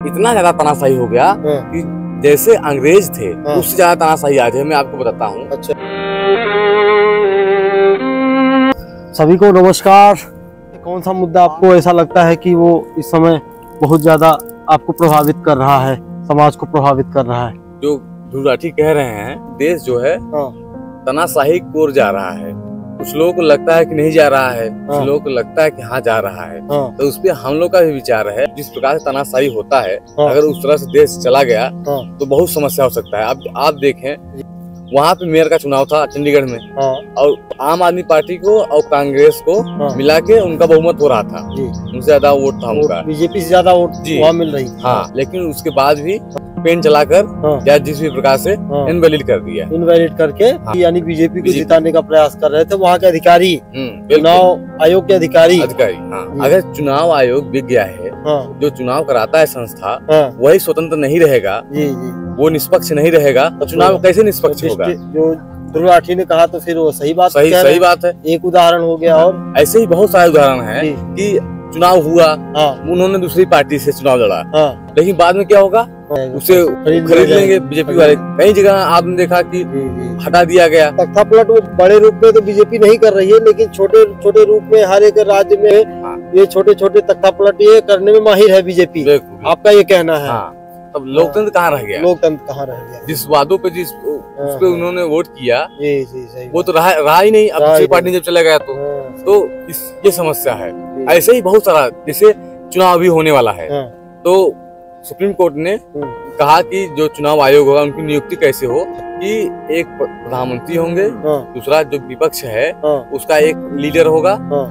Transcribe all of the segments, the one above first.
इतना ज्यादा तानाशाही हो गया कि जैसे अंग्रेज थे उससे ज्यादा तानाशाही आज है। मैं आपको बताता हूँ। अच्छा, सभी को नमस्कार। कौन सा मुद्दा आपको ऐसा लगता है कि वो इस समय बहुत ज्यादा आपको प्रभावित कर रहा है, समाज को प्रभावित कर रहा है? जो ध्रुव राठी कह रहे हैं, देश जो है तानाशाही की ओर जा रहा है। कुछ लोगों को लगता है कि नहीं जा रहा है, कुछ लोगों को लगता है कि हाँ जा रहा है। तो उस पर हम लोग का भी विचार है, जिस प्रकार से तानाशाही होता है अगर उस तरह से देश चला गया तो बहुत समस्या हो सकता है। अब आप देखें, वहाँ पे मेयर का चुनाव था चंडीगढ़ में, और आम आदमी पार्टी को और कांग्रेस को मिला के उनका बहुमत हो रहा था, उनसे ज्यादा वोट था उनका, बीजेपी से ज्यादा वोट वहाँ मिल रही थी। हाँ, लेकिन उसके बाद भी पेन चलाकर या जिस भी प्रकार से इनवैलिड कर दिया, इनवैलिड करके यानी बीजेपी को जिताने का प्रयास कर रहे थे वहाँ के अधिकारी, चुनाव आयोग के अधिकारी। अगर चुनाव आयोग बिक गया है, जो चुनाव कराता है संस्था वही स्वतंत्र नहीं रहेगा, वो निष्पक्ष नहीं रहेगा, तो चुनाव कैसे निष्पक्ष होगा? जो ध्रुव राठी ने कहा तो फिर वो सही बात है। एक उदाहरण हो गया, और ऐसे ही बहुत सारे उदाहरण हैं कि चुनाव हुआ, उन्होंने दूसरी पार्टी से चुनाव लड़ा, लेकिन बाद में क्या होगा, उसे खरीद लेंगे बीजेपी वाले। कई जगह आपने देखा कि हटा दिया गया। तख्ता पलट वो बड़े रूप में तो बीजेपी नहीं कर रही है, लेकिन छोटे छोटे रूप में हर एक राज्य में ये छोटे छोटे तख्ता पलट ये करने में माहिर है बीजेपी। आपका ये कहना है? अब लोकतंत्र कहाँ रह गया? लोकतंत्र कहाँ रह गया? जिस वादों पे जिस उस पे उन्होंने वोट किया वो तो रहा ही नहीं। अब दूसरी पार्टी जब चला गया तो ये समस्या है। ऐसे ही बहुत सारा, जैसे चुनाव भी होने वाला है, तो सुप्रीम कोर्ट ने कहा कि जो चुनाव आयोग होगा उनकी नियुक्ति कैसे हो, कि एक प्रधानमंत्री होंगे, दूसरा जो विपक्ष है उसका एक लीडर होगा,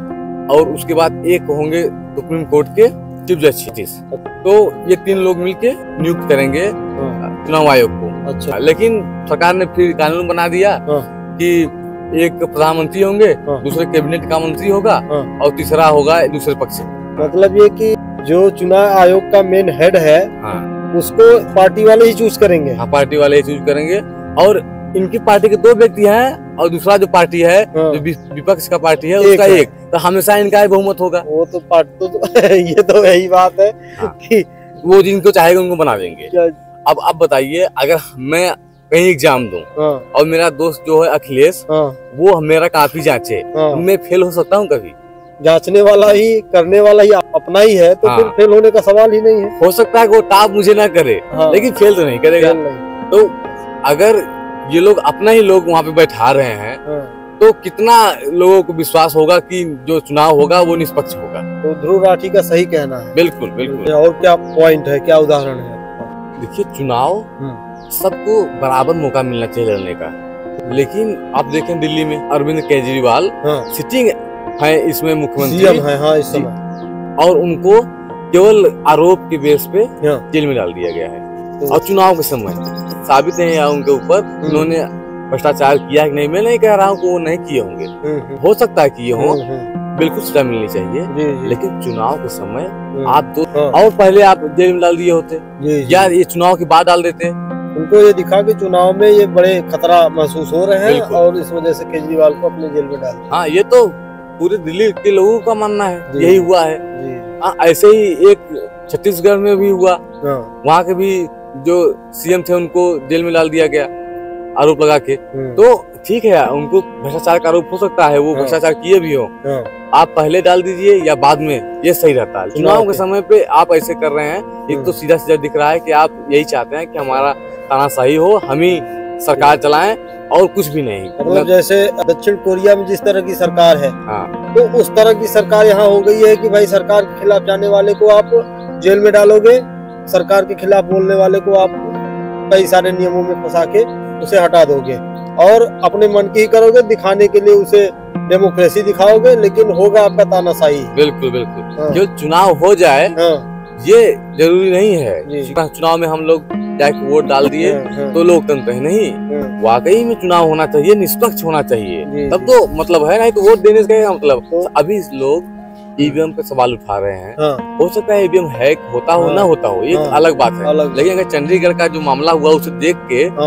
और उसके बाद एक होंगे सुप्रीम कोर्ट के चीफ जस्टिस। तो ये तीन लोग मिलके नियुक्त करेंगे चुनाव आयोग को। अच्छा। लेकिन सरकार ने फिर कानून बना दिया कि एक प्रधानमंत्री होंगे, दूसरे कैबिनेट का मंत्री होगा, और तीसरा होगा दूसरे पक्ष। मतलब ये कि जो चुनाव आयोग का मेन हेड है उसको पार्टी वाले ही चूज करेंगे। हाँ, पार्टी वाले ही चूज करेंगे, और इनकी पार्टी के दो व्यक्ति हैं और दूसरा जो पार्टी है जो विपक्ष का पार्टी है उसका एक, तो हमेशा इनका ही बहुमत होगा। वो तो पार्टी तो ये तो यही बात है कि वो जिनको चाहेगा उनको बना देंगे। अब बताइए, अगर मैं कहीं एग्जाम दूं और मेरा दोस्त जो है अखिलेश वो मेरा काफी जांचे, मैं फेल हो सकता हूँ कभी? जांचने वाला ही, करने वाला ही अपना ही है, तो फिर फेल होने का सवाल ही नहीं है। हो सकता है कि वो टॉप मुझे ना करे, लेकिन फेल तो नहीं करेगा। तो अगर ये लोग अपना ही लोग वहाँ पे बैठा रहे हैं तो कितना लोगों को विश्वास होगा कि जो चुनाव होगा वो निष्पक्ष होगा? तो ध्रुव राठी का सही कहना है। बिल्कुल बिल्कुल। और क्या पॉइंट है, क्या उदाहरण है? देखिए, चुनाव सबको बराबर मौका मिलना चाहिए लड़ने का, लेकिन आप देखें दिल्ली में अरविंद केजरीवाल सिटिंग है, इसमें मुख्यमंत्री है इस समय, और उनको केवल आरोप के बेस पे जेल में डाल दिया गया है। और चुनाव के समय साबित नहीं है उनके ऊपर उन्होंने भ्रष्टाचार किया है कि नहीं। मैं नहीं कह रहा हूँ कि वो नहीं किए होंगे, हो सकता है किए हों, बिल्कुल सजा मिलनी चाहिए, लेकिन चुनाव के समय आप तो और पहले आप जेल में डाल दिए होते, या ये चुनाव के बाद डाल देते। उनको ये दिखा कि चुनाव में ये बड़े खतरा महसूस हो रहे हैं और इस वजह से केजरीवाल को अपने जेल में डाल। हाँ, ये तो पूरे दिल्ली के लोगों का मानना है, यही हुआ है। ऐसे ही एक छत्तीसगढ़ में भी हुआ, वहाँ के भी जो सीएम थे उनको जेल में डाल दिया गया आरोप लगा के। तो ठीक है, उनको भ्रष्टाचार का आरोप हो सकता है, वो भ्रष्टाचार किए भी हो, आप पहले डाल दीजिए या बाद में, ये सही रहता है। चुनाव के समय पे आप ऐसे कर रहे हैं, एक तो सीधा सीधा दिख रहा है कि आप यही चाहते हैं कि हमारा तानाशाही हो, हम ही सरकार चलाएं और कुछ भी नहीं। मतलब जैसे दक्षिण कोरिया में जिस तरह की सरकार है, तो उस तरह की सरकार यहाँ हो गई है कि भाई सरकार के खिलाफ जाने वाले को आप जेल में डालोगे, सरकार के खिलाफ बोलने वाले को आप कई सारे नियमों में फंसा के उसे हटा दोगे, और अपने मन की ही करोगे, दिखाने के लिए उसे डेमोक्रेसी दिखाओगे, लेकिन होगा आपका तानाशाही। बिल्कुल बिल्कुल। जो चुनाव हो जाए ये जरूरी नहीं है। चुनाव में हम लोग जाके वोट डाल दिए तो लोकतंत्र है, नहीं, वाकई में चुनाव होना चाहिए, निष्पक्ष होना चाहिए, तब तो मतलब है। नहीं तो वोट देने का मतलब, अभी लोग ईवीएम पे सवाल उठा रहे हैं। हो सकता है ईवीएम हैक होता हो ना होता हो, ये अलग बात है, लेकिन अगर चंडीगढ़ का जो मामला हुआ उसे देख के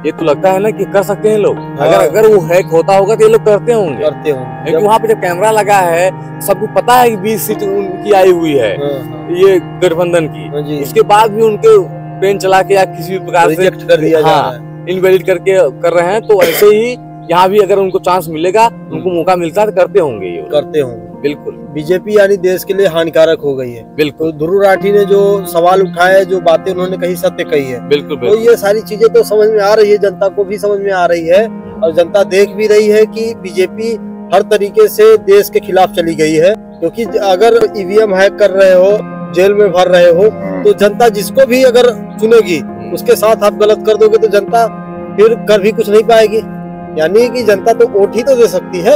ये तो लगता है ना कि कर सकते हैं लोग। अगर वो हैक होता होगा तो ये लोग करते होंगे क्योंकि वहाँ पे जब कैमरा लगा है सबको पता है कि 20 सीट उनकी आई हुई है ये गठबंधन की, उसके बाद भी उनके पेन चला के या किसी भी प्रकार से कर दिया इनवैलिड करके कर रहे हैं। तो ऐसे ही यहाँ भी अगर उनको चांस मिलेगा, उनको मौका मिलता है तो करते होंगे, ये करते होंगे बिल्कुल। बीजेपी यानी देश के लिए हानिकारक हो गई है बिल्कुल। तो ध्रुव राठी ने जो सवाल उठाए, जो बातें उन्होंने कही, सत्य कही है बिल्कुल। तो ये सारी चीजें तो समझ में आ रही है, जनता को भी समझ में आ रही है और जनता देख भी रही है कि बीजेपी हर तरीके से देश के खिलाफ चली गई है। क्योंकि अगर ईवीएम हैक कर रहे हो, जेल में भर रहे हो, तो जनता जिसको भी अगर चुनेगी उसके साथ आप गलत कर दोगे तो जनता फिर कर भी कुछ नहीं पाएगी। यानी कि जनता तो वोट ही तो दे सकती है,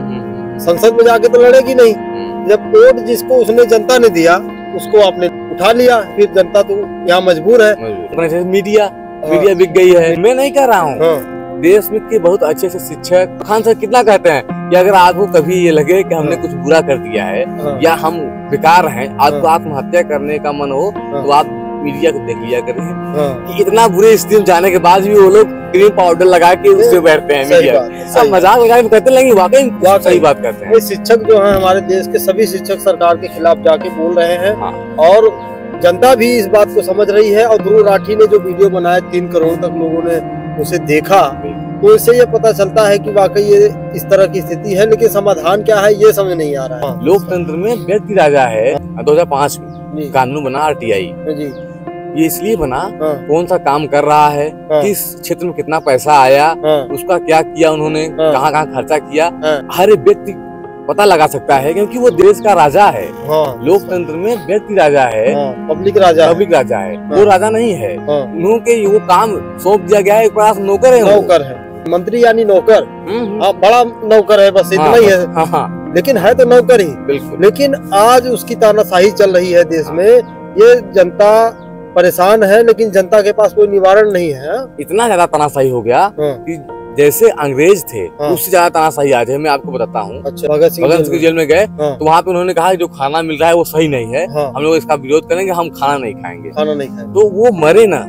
संसद में जाके तो लड़ेगी नहीं। जब वोट जिसको उसने जनता ने दिया उसको आपने उठा लिया, फिर जनता तो यहाँ मजबूर है। मीडिया बिक गई है। मैं नहीं कह रहा हूँ, देश में के बहुत अच्छे से शिक्षक खान सर कितना कहते हैं कि अगर आपको कभी ये लगे कि हमने कुछ बुरा कर दिया है या हम बेकार हैं, आपको आत्महत्या करने का मन हो तो आप मीडिया को देख लिया करें कि इतना बुरे स्थिति में जाने के बाद भी वो लोग क्रीम पाउडर लगा के उससे बैठते हैं। मीडिया सब मजाक लगा के कहते लेंगे, वाकई सही बात करते हैं। शिक्षक जो है हमारे देश के सभी शिक्षक सरकार के खिलाफ जाके बोल रहे हैं और जनता भी इस बात को समझ रही है। और ध्रुव राठी ने जो वीडियो बनाया 3 करोड़ तक लोगों ने उसे देखा, तो इससे ये पता चलता है कि वाकई ये इस तरह की स्थिति है, लेकिन समाधान क्या है ये समझ नहीं आ रहा है। लोकतंत्र में व्यक्ति राजा है। 2005 में कानून बना RTI, ये इसलिए बना कौन सा काम कर रहा है, किस क्षेत्र में कितना पैसा आया, उसका क्या किया उन्होंने, कहाँ कहाँ खर्चा किया, हर एक व्यक्ति पता लगा सकता है क्योंकि वो देश का राजा है। लोकतंत्र में व्यक्ति राजा है, पब्लिक राजा है, वो राजा नहीं है। उनके वो काम सौंप दिया गया है, एक प्रकार से नौकर है। मंत्री यानी नौकर, बड़ा नौकर है, बस इतना ही है। लेकिन है तो नौकर ही बिल्कुल। लेकिन आज उसकी तानाशाही चल रही है देश में। ये जनता परेशान है लेकिन जनता के पास कोई निवारण नहीं है। इतना ज्यादा तानाशाही हो गया कि जैसे अंग्रेज थे उससे ज्यादा तानाशाही आज है। मैं आपको बताता हूँ, अच्छा, भगत सिंह जेल में गए तो वहाँ पे उन्होंने कहा जो खाना मिल रहा है वो सही नहीं है, हम लोग इसका विरोध करेंगे, हम खाना नहीं खाएंगे। तो वो मरे ना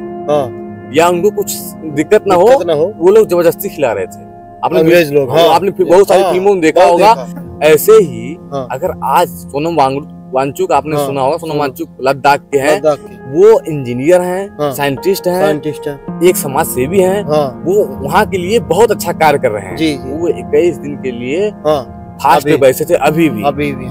या उनको कुछ दिक्कत ना हो, वो लोग जबरदस्ती खिला रहे थे। आपने अंग्रेज लोग, आपने बहुत सारी फिल्मों में देखा होगा। ऐसे ही अगर आज सोनम वांगचुक आपने सुना होगा, सोनम वांगचुक लद्दाख के हैं, वो इंजीनियर हैं, साइंटिस्ट हैं, एक समाज सेवी हैं, वो वहाँ के लिए बहुत अच्छा कार्य कर रहे हैं। वो 21 दिन के लिए फास्ट पे बैठे थे अभी भी।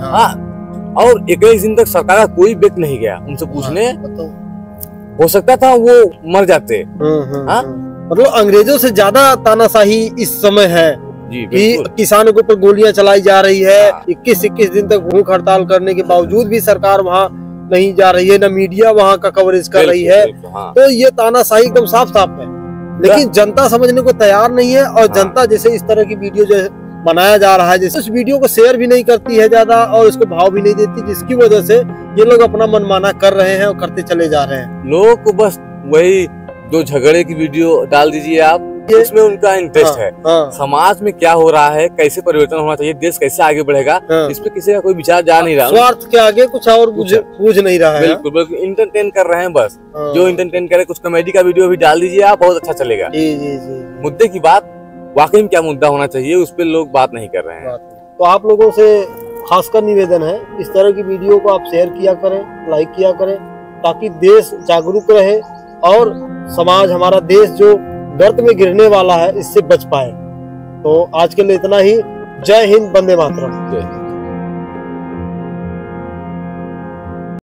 और 21 दिन तक सरकार का कोई व्यक्ति नहीं गया उनसे पूछने, हो सकता था वो मर जाते। मतलब अंग्रेजों से ज्यादा तानाशाही इस समय है कि किसानों के ऊपर गोलियां चलाई जा रही है। 21 दिन तक भूख हड़ताल करने के बावजूद भी सरकार वहाँ नहीं जा रही है, न मीडिया वहाँ का कवरेज कर रही है। तो ये तानाशाही एकदम साफ साफ है, लेकिन जनता समझने को तैयार नहीं है। और जनता जैसे इस तरह की वीडियो जो बनाया जा रहा है, जैसे उस वीडियो को शेयर भी नहीं करती है ज्यादा और इसको भाव भी नहीं देती, जिसकी वजह से ये लोग अपना मनमाना कर रहे हैं और करते चले जा रहे हैं। लोगों को बस वही जो झगड़े की वीडियो डाल दीजिए आप, इसमें उनका इंटरेस्ट है। समाज में क्या हो रहा है, कैसे परिवर्तन होना चाहिए, देश कैसे आगे बढ़ेगा, इस पे किसी का कोई विचार जा नहीं रहा। स्वार्थ के आगे कुछ और पूछ नहीं रहा है। बिल्कुल बिल्कुल, इंटरटेन कर रहे हैं बस। जो इंटरटेन करे, कुछ कॉमेडी का वीडियो भी डाल दीजिए आप, बहुत अच्छा चलेगा। मुद्दे की बात, वाकई में क्या मुद्दा होना चाहिए, उस पर लोग बात नहीं कर रहे हैं। तो आप लोगों से खासकर निवेदन है, इस तरह की वीडियो को आप शेयर किया करें, लाइक किया करें, ताकि देश जागरूक रहे और समाज, हमारा देश जो गर्त में गिरने वाला है, इससे बच पाए। तो आज के लिए इतना ही। जय हिंद, वंदे मातरम।